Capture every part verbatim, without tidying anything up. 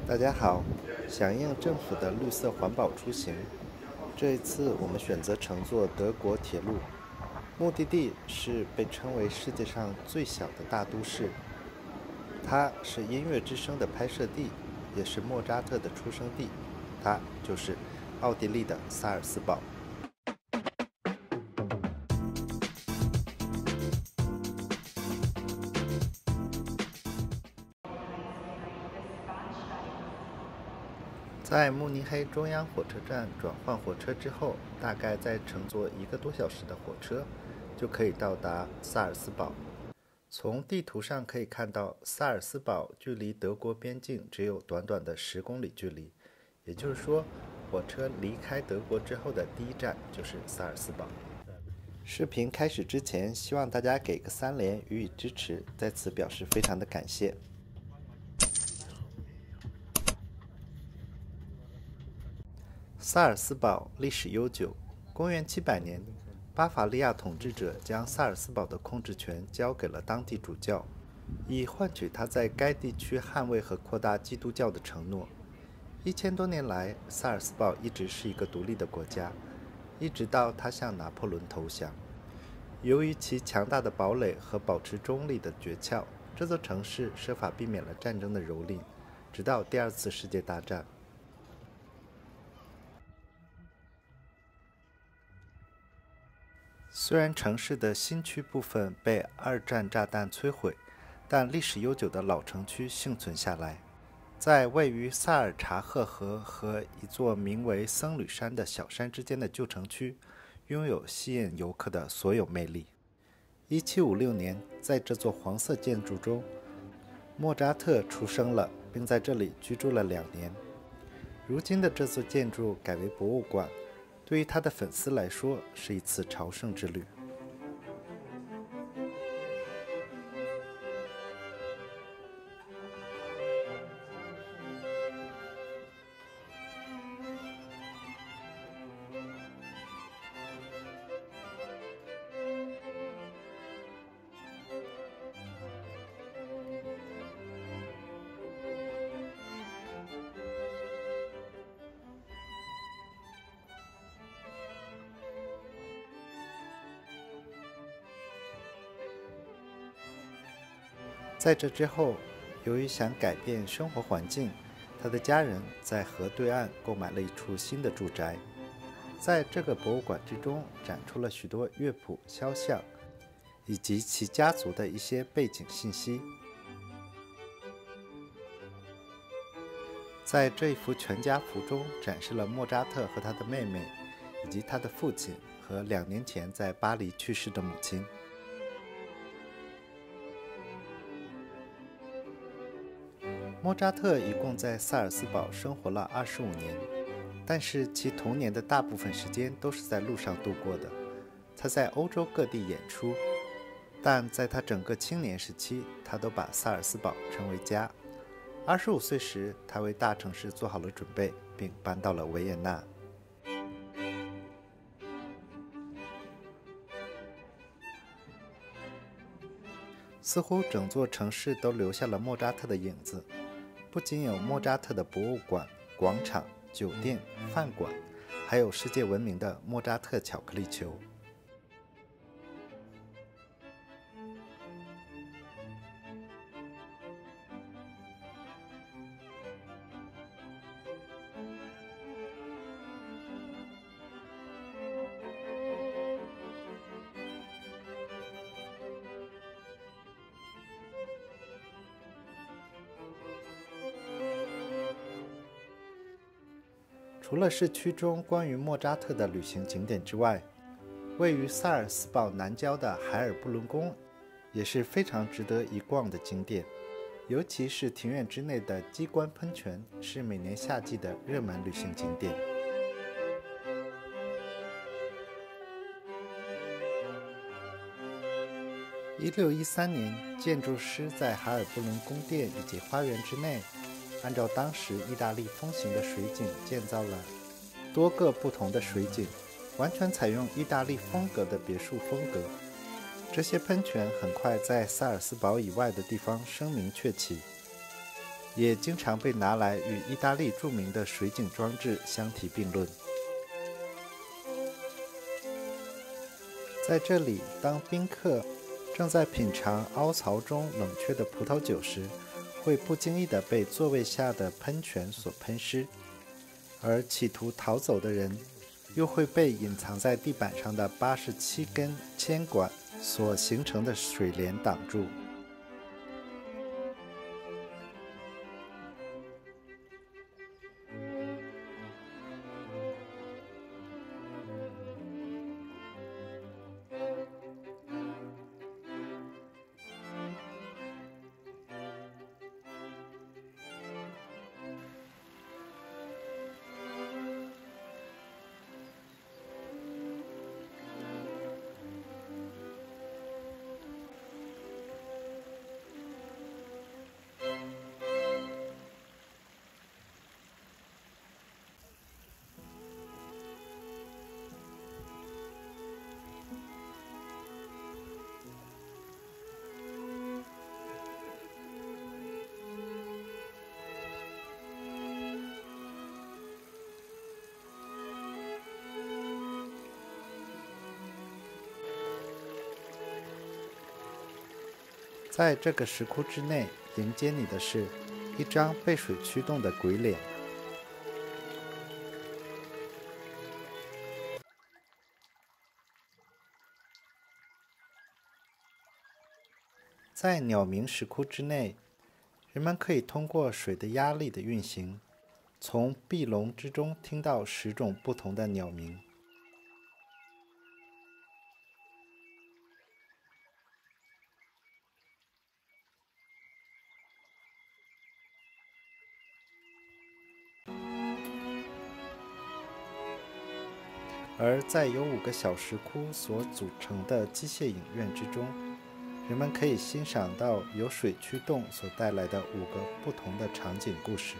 大家好，响应政府的绿色环保出行，这一次我们选择乘坐德国铁路，目的地是被称为世界上最小的大都市，它是《音乐之声》的拍摄地，也是莫扎特的出生地，它就是奥地利的萨尔斯堡。在慕尼黑中央火车站转换火车之后，大概再乘坐一个多小时的火车，就可以到达萨尔斯堡。从地图上可以看到，萨尔斯堡距离德国边境只有短短的十公里距离，也就是说，火车离开德国之后的第一站就是萨尔斯堡。视频开始之前，希望大家给个三连予以支持，在此表示非常的感谢。萨尔斯堡历史悠久，公元七百年，巴伐利亚统治者将萨尔斯堡的控制权交给了当地主教，以换取他在该地区捍卫和扩大基督教的承诺。一千多年来，萨尔斯堡一直是一个独立的国家，一直到他向拿破仑投降。由于其强大的堡垒和保持中立的诀窍，这座城市设法避免了战争的蹂躏，直到第二次世界大战。虽然城市的新区部分被二战炸弹摧毁，但历史悠久的老城区幸存下来。在位于萨尔查赫河和一座名为僧侣山的小山之间的旧城区，拥有吸引游客的所有魅力。一七五六年，在这座黄色建筑中，莫扎特出生了，并在这里居住了两年。如今的这座建筑改为博物馆，对于他的粉丝来说是一次朝圣之旅。在这之后，由于想改变生活环境，他的家人在河对岸购买了一处新的住宅。在这个博物馆之中，展出了许多乐谱、肖像，以及其家族的一些背景信息。在这一幅全家福中，展示了莫扎特和他的妹妹，以及他的父亲和两年前在巴黎去世的母亲。莫扎特一共在萨尔斯堡生活了二十五年，但是其童年的大部分时间都是在路上度过的。他在欧洲各地演出，但在他整个青年时期，他都把萨尔斯堡称为家。二十五岁时，他为大城市做好了准备，并搬到了维也纳。似乎整座城市都留下了莫扎特的影子。不仅有莫扎特的博物馆、广场、酒店、饭馆，还有世界闻名的莫扎特巧克力球。除了市区中关于莫扎特的旅行景点之外，位于萨尔斯堡南郊的海尔布伦宫也是非常值得一逛的景点，尤其是庭院之内的激光喷泉是每年夏季的热门旅行景点。一六一三年，建筑师在海尔布伦宫殿以及花园之内，按照当时意大利风行的水井建造了多个不同的水井，完全采用意大利风格的别墅风格。这些喷泉很快在萨尔斯堡以外的地方声名鹊起。 也经常被拿来与意大利著名的水景装置相提并论。在这里，当宾客正在品尝凹槽中冷却的葡萄酒时，会不经意地被座位下的喷泉所喷湿，而企图逃走的人又会被隐藏在地板上的八十七根铅管所形成的水帘挡住。在这个石窟之内，迎接你的是一张被水驱动的鬼脸。在鸟鸣石窟之内，人们可以通过水的压力的运行，从壁笼之中听到十种不同的鸟鸣。而在由五个小石窟所组成的机械影院之中，人们可以欣赏到由水驱动所带来的五个不同的场景故事。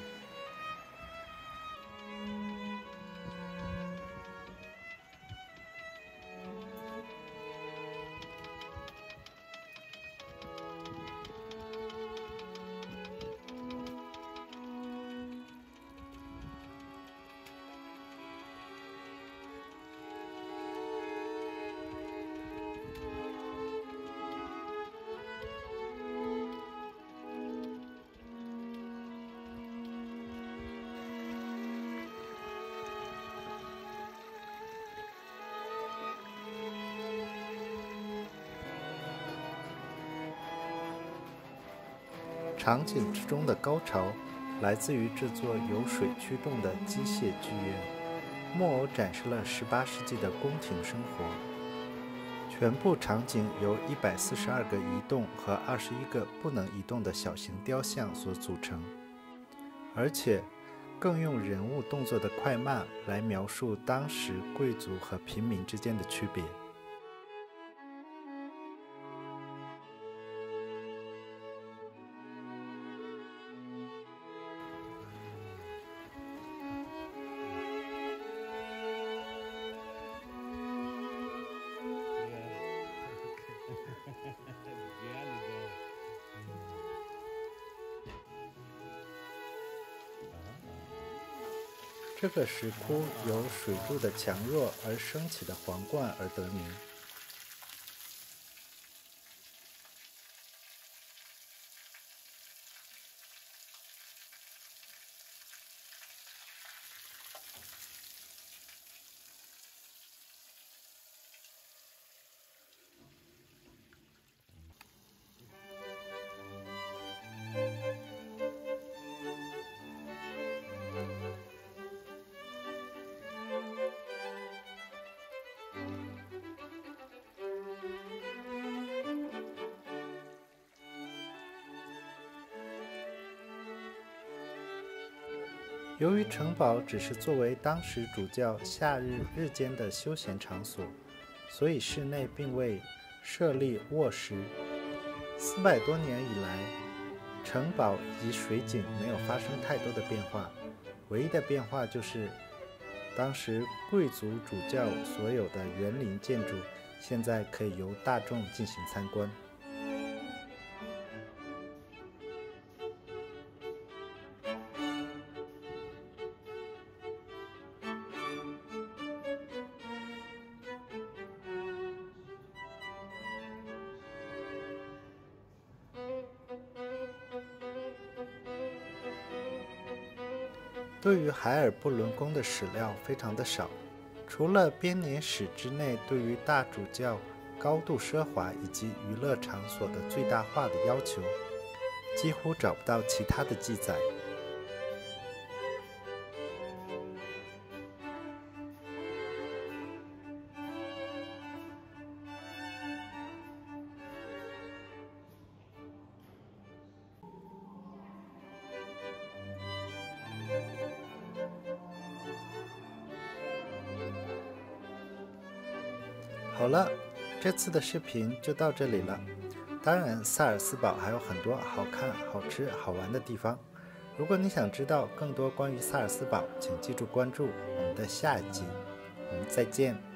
场景之中的高潮来自于这座由水驱动的机械剧院。木偶展示了十八世纪的宫廷生活，全部场景由一百四十二个移动和二十一个不能移动的小型雕像所组成，而且更用人物动作的快慢来描述当时贵族和平民之间的区别。这个石窟由水柱的强弱而升起的皇冠而得名。由于城堡只是作为当时主教夏日日间的休闲场所，所以室内并未设立卧室。四百多年以来，城堡以及水景没有发生太多的变化，唯一的变化就是当时贵族主教所有的园林建筑现在可以由大众进行参观。 对于海尔布伦宫的史料非常的少，除了编年史之内对于大主教高度奢华以及娱乐场所的最大化的要求，几乎找不到其他的记载。好了，这次的视频就到这里了。当然，萨尔斯堡还有很多好看、好吃、好玩的地方。如果你想知道更多关于萨尔斯堡，请记住关注我们的下一集。我们再见。